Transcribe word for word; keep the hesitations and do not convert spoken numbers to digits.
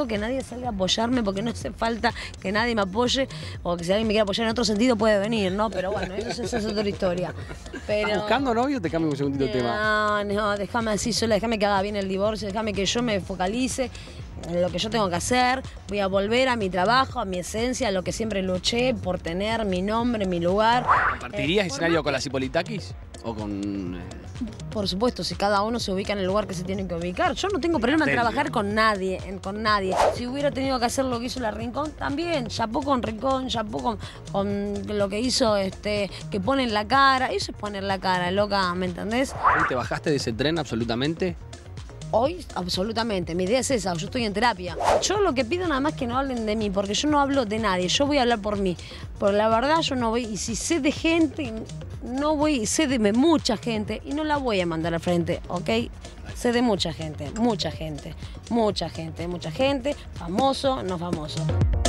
necesito que nadie salga a apoyarme porque no hace falta que nadie me apoye, o que si alguien me quiere apoyar en otro sentido puede venir, ¿no? Pero bueno, eso, eso es otra historia. Pero... ¿Estás buscando novio? Te cambio un segundito de tema. No, no, déjame así sola, déjame que haga bien el divorcio, déjame que yo me focalice en lo que yo tengo que hacer. Voy a volver a mi trabajo, a mi esencia, a lo que siempre luché por tener mi nombre, mi lugar. ¿Compartirías Eh, escenario por con las Hipolitakis? ¿O con...? Eh... Por supuesto, si cada uno se ubica en el lugar que se tiene que ubicar. Yo no tengo problema en trabajar con nadie, en, con nadie. Si hubiera tenido que hacer lo que hizo la Rincón, también. Chapó con Rincón, chapó con, con lo que hizo, este, que pone en la cara. Eso es poner la cara, loca, ¿me entendés? ¿Y te bajaste de ese tren absolutamente? Hoy, absolutamente. Mi idea es esa, yo estoy en terapia. Yo lo que pido nada más es que no hablen de mí, porque yo no hablo de nadie, yo voy a hablar por mí. Por la verdad yo no voy, y si sé de gente, no voy, sé de mucha gente, y no la voy a mandar al frente, ¿ok? Sé de mucha gente, mucha gente, mucha gente, mucha gente, famoso, no famoso.